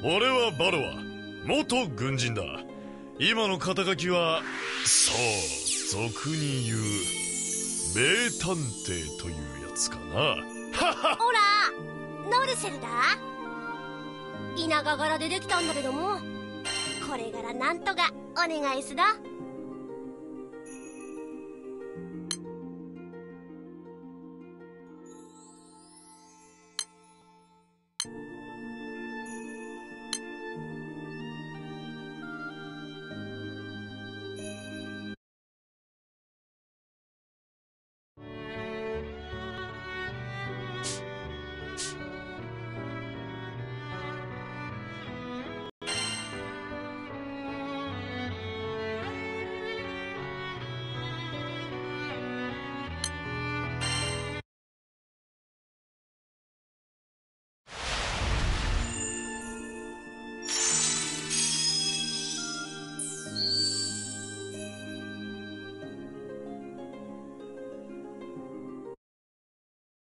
俺はバロア、元軍人だ。今の肩書きはそう俗に言う名探偵というやつかな。 ほらノルセルだ。稲葉柄でできたんだけども、これからなんとかお願いすだ。